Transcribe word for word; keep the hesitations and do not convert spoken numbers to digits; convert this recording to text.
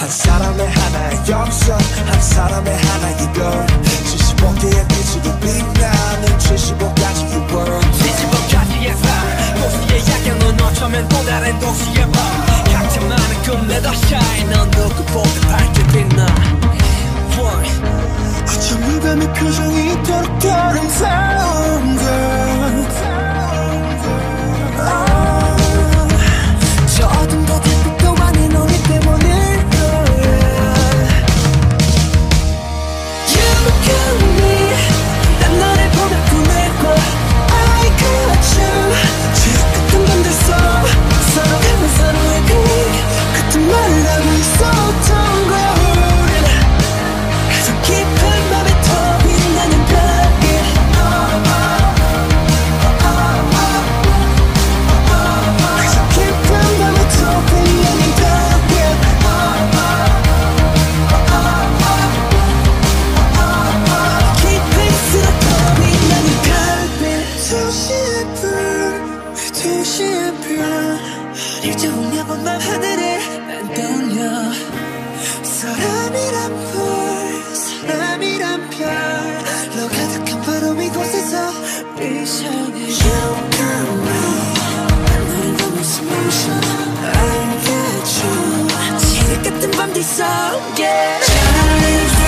한 사람의 하나의 영성, 한 사람의 하나의 별. 칠십오 개의 빛으로 빛나는 칠십오 가지의 world. 칠십오 가지의 삶, 도시의 야경은 어쩌면 또 다른 도시의 밤. 각자 많은 꿈 let us shine. 넌 누구보다 밝게 빛나. 어쩜 이 밤의 표정이 이토록 아름다운 걸. 저 어둠과 달빛도 안에 너희 때문일 거야. You look at me, 난 너를 보며 꿈을 꿔. I got you. 지옥 같은 밤들서 서로 가면 서로의 그 같은 말을 하고 있었던 걸. 가장 깊은 맘에 더 빛나는 별빛. 가장 깊은 맘에 더 빛나는 별빛. 깊을수록 더 빛나는 별빛. 도시의 불, 도시의 별. 일자 울려본 밤 하늘에 난 떠올려. 사람이란 불, 사람이란 별로 가득한 바로 이곳에서 이상해. You got me, 난 너를 너무 emotion. I get you. 지옥 같은 밤 뒤 속에 차라리